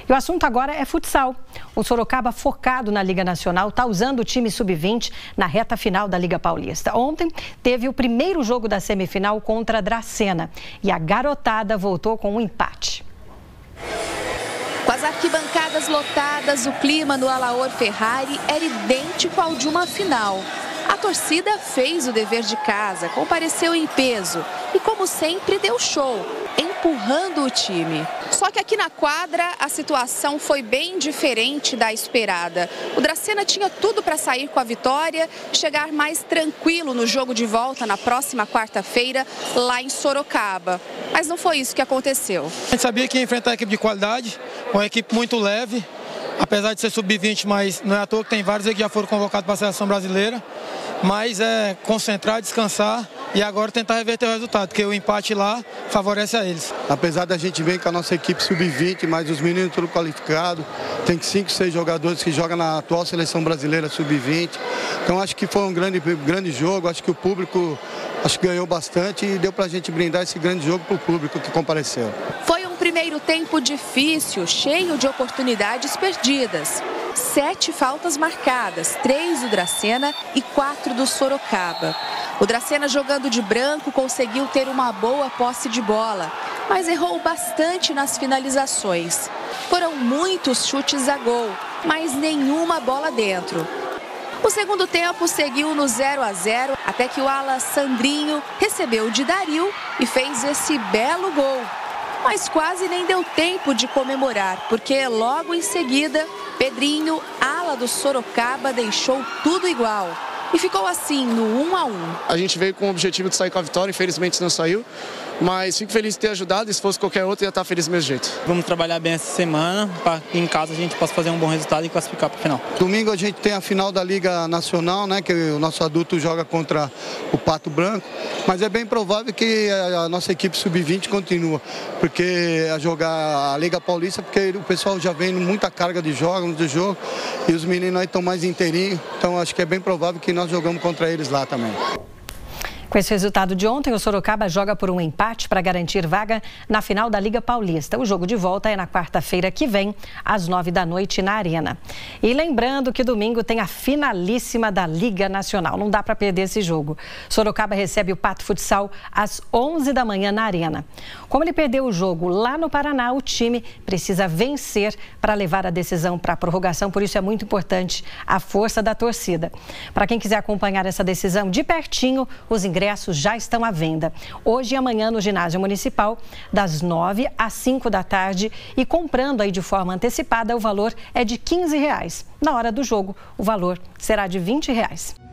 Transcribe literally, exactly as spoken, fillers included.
E o assunto agora é futsal. O Sorocaba, focado na Liga Nacional, está usando o time sub vinte na reta final da Liga Paulista. Ontem teve o primeiro jogo da semifinal contra a Dracena e a garotada voltou com um empate. Com as arquibancadas lotadas, o clima no Alaor Ferrari era idêntico ao de uma final. A torcida fez o dever de casa, compareceu em peso e, como sempre, deu show, empurrando o time. Só que aqui na quadra a situação foi bem diferente da esperada. O Dracena tinha tudo para sair com a vitória e chegar mais tranquilo no jogo de volta na próxima quarta-feira lá em Sorocaba. Mas não foi isso que aconteceu. A gente sabia que ia enfrentar a equipe de qualidade, uma equipe muito leve, apesar de ser sub vinte, mas não é à toa que tem vários que já foram convocados para a seleção brasileira. Mas é concentrar, descansar e agora tentar reverter o resultado, porque o empate lá favorece a eles. Apesar da gente ver com a nossa equipe sub vinte, mas os meninos tudo qualificados, tem cinco, seis jogadores que jogam na atual seleção brasileira sub vinte. Então acho que foi um grande, grande jogo, acho que o público acho que ganhou bastante e deu para a gente brindar esse grande jogo para o público que compareceu. Foi um primeiro tempo difícil, cheio de oportunidades perdidas. Sete faltas marcadas, três do Dracena e quatro do Sorocaba. O Dracena, jogando de branco, conseguiu ter uma boa posse de bola, mas errou bastante nas finalizações. Foram muitos chutes a gol, mas nenhuma bola dentro. O segundo tempo seguiu no zero a zero, até que o ala Sandrinho recebeu de Dario e fez esse belo gol. Mas quase nem deu tempo de comemorar, porque logo em seguida, Pedrinho, ala do Sorocaba, deixou tudo igual. E ficou assim, no um a um. A gente veio com o objetivo de sair com a vitória, infelizmente não saiu. Mas fico feliz de ter ajudado, e se fosse qualquer outro, ia estar feliz do mesmo jeito. Vamos trabalhar bem essa semana, para que em casa a gente possa fazer um bom resultado e classificar para o final. Domingo a gente tem a final da Liga Nacional, né, que o nosso adulto joga contra o Pato Branco. Mas é bem provável que a nossa equipe sub vinte continua, porque a jogar a Liga Paulista, porque o pessoal já vem muita carga de jogos, de jogo, e os meninos aí estão mais inteirinhos, então acho que é bem provável que nós jogamos contra eles lá também. Com esse resultado de ontem, o Sorocaba joga por um empate para garantir vaga na final da Liga Paulista. O jogo de volta é na quarta-feira que vem, às nove da noite, na Arena. E lembrando que domingo tem a finalíssima da Liga Nacional. Não dá para perder esse jogo. Sorocaba recebe o Pato Futsal às onze da manhã na Arena. Como ele perdeu o jogo lá no Paraná, o time precisa vencer para levar a decisão para a prorrogação. Por isso é muito importante a força da torcida. Para quem quiser acompanhar essa decisão de pertinho, os ingressos ingressos já estão à venda. Hoje e amanhã no ginásio municipal, das nove às cinco da tarde, e comprando aí de forma antecipada, o valor é de quinze reais. Na hora do jogo, o valor será de vinte reais.